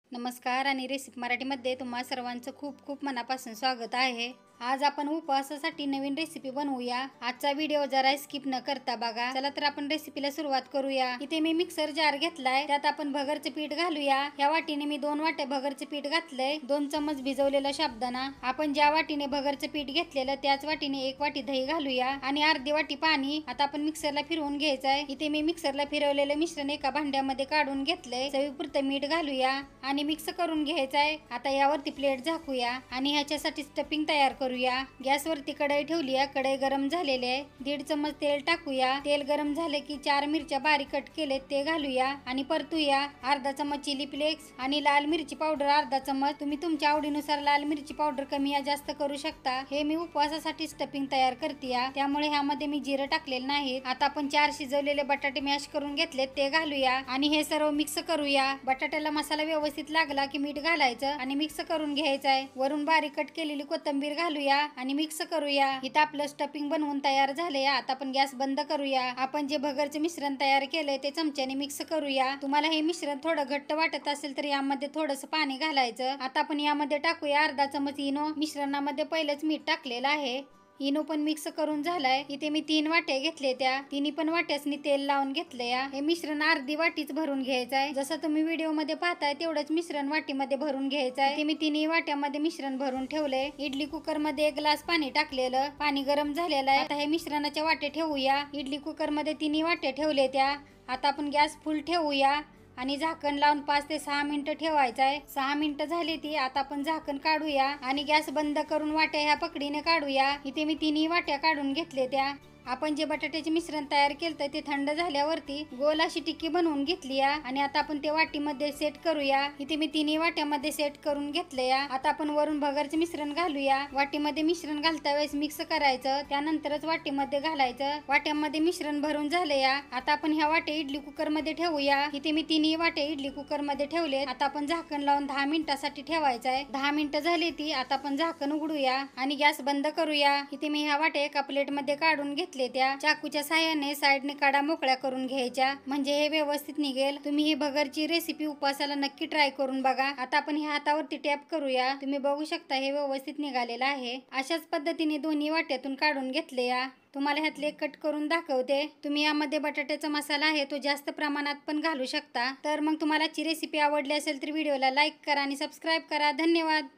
नमस्कार आणि रेसिपी मराठीमध्ये तुम्हा सर्वांचं खूप खूप मनापासून स्वागत आहे। आज आपण उपवासासाठी नवीन रेसिपी बनवूया। आजचा व्हिडिओ जरा स्किप न करता बघा। चला तर आपण रेसिपीला सुरुवात करूया। इथे मी मिक्सर जार घेतलाय, त्यात आपण भगरचे पीठ घालूया। या वाटीने मी 2 वाट्या भगरचे पीठ घातलंय, 2 चमच भिजवलेला साबुदाणा। आपण ज्या वाटीने भगरचे पीठ घेतलेलं त्याच वाटीने 1 वाटी दही घालूया आणि अर्धी वाटी पाणी। आता आपण मिक्सरला फिरवून घ्यायचंय। इथे मी मिक्सरला फिरवलेलं मिश्रण एका भांड्यामध्ये काढून घेतलंय। चवीपुरतं मीठ घालूया आणि मिक्स करून घ्यायचंय। आता यावरती प्लेट झाकूया आणि ह्याच्यासाठी स्टफिंग तयार करूया। गॅसवरती कढई ठेवली आहे, कढई गरम झालेली आहे। 1.5 चमच तेल टाकूया। तेल गरम झाले की 4 मिरच्या बारीक कट केले ते घालूया आणि परतूया। अर्धा चमच चिली फ्लेक्स आणि लाल मिरची पावडर अर्धा चमच। तुम्ही तुमच्या आवडीनुसार लाल मिरची पावडर कमी या जास्त करू शकता। हे मी उपवासासाठी स्टफिंग तयार करतेय, त्यामुळे ह्यामध्ये मी जिरं टाकलेलं नाही। आता आपण 4 शिजवलेले बटाटे मॅश करून घेतले ते घालूया आणि हे सर्व मिक्स करूया। बटाट्याला मसाला व्यवस्थित लागला की मीठ घालायचं आणि मिक्स करून घ्यायचंय। वरून बारीक कट केलेली कोथिंबीर घालूया आणि मिक्स करूया। इथं आपलं स्टफिंग बनवून तयार झालंय। आता आपण गॅस बंद करूया। आपण जे भगरचे मिश्रण तयार केलंय ते चमच्याने मिक्स करूया। तुम्हाला हे मिश्रण थोडं घट्ट वाटत असेल तर यामध्ये थोडंसं पाणी घालायचं। आता आपण यामध्ये टाकूया अर्धा चमच इनो। मिश्रणामध्ये पहिलेच मीठ टाकलेलं आहे। इनो पण मिक्स करून झालाय। इथे मी 3 वाट्या घेतले, त्या तिन्ही पण वाट्यासनी तेल लावून घेतले। हे मिश्रण अर्धी वाटीच भरून घ्यायचंय। जसं तुम्ही व्हिडिओ मध्ये पाहताय तेवढंच मिश्रण वाटीमध्ये भरून घ्यायचंय। इथे मी तिन्ही वाट्यामध्ये मिश्रण भरून ठेवले। इडली कुकर मध्ये 1 ग्लास पाणी टाकलेलं, पाणी गरम झालेलं आहे। आता हे मिश्रणाच्या वाटे ठेवूया। इडली कुकर मध्ये तिन्ही वाटे ठेवले त्या। आता आपण गॅस फुल ठेवूया आणि झाकण लावून 5 ते 6 मिनिटं ठेवायचं आहे। 6 मिनिटं झाली ती। आता आपण झाकण काढूया आणि गॅस बंद करून वाट्या ह्या पकडीने काढूया। इथे मी तिन्ही वाट्या काढून घेतले त्या। आपण जे बटाट्याचे मिश्रण तयार केलं ते थंड झाल्यावरती गोल अशी टिक्की बनवून घेतली आणि आता आपण ते वाटीमध्ये सेट करूया। इथे मी तिन्ही वाट्यामध्ये सेट करून घेतले। आता आपण वरून भगरचे मिश्रण घालूया। वाटीमध्ये मिश्रण घालता वेळेस मिक्स करायचं, त्यानंतरच वाटीमध्ये घालायचं। वाट्यामध्ये मिश्रण भरून झाले। आता आपण ह्या वाट्या इडली कुकर मध्ये ठेवूया। इथे मी तिन्ही वाट्या इडली कुकर मध्ये ठेवले। आता आपण झाकण लावून 10 मिनिटासाठी ठेवायचं आहे। 10 मिनिटं झाली ती। आता आपण झाकण उघडूया आणि गॅस बंद करूया। इथे मी ह्या वाट्या एका प्लेट मध्ये काढून घेतले। त्या चाकूच्या साहाय्याने साइडने काडा मोकळ्या करून घ्यायच्या, म्हणजे हे व्यवस्थित निघेल। तुम्ही ही भगरची रेसिपी उपवासाला नक्की ट्राय करून बघा। आता आपण ह्या हातावरती टॅप करूया। तुम्ही बघू शकता हे व्यवस्थित निघालेलं आहे। अशाच पद्धतीने दोन्ही वाट्यातून काढून घेतले। तुम्हाला ह्यातले कट करून दाखवते। तुम्ही यामध्ये बटाट्याचा मसाला आहे तो जास्त प्रमाणात पण घालू शकता। तर मग तुम्हाला ची रेसिपी आवडली असेल तर व्हिडिओला लाईक करा आणि सबस्क्राईब करा। धन्यवाद।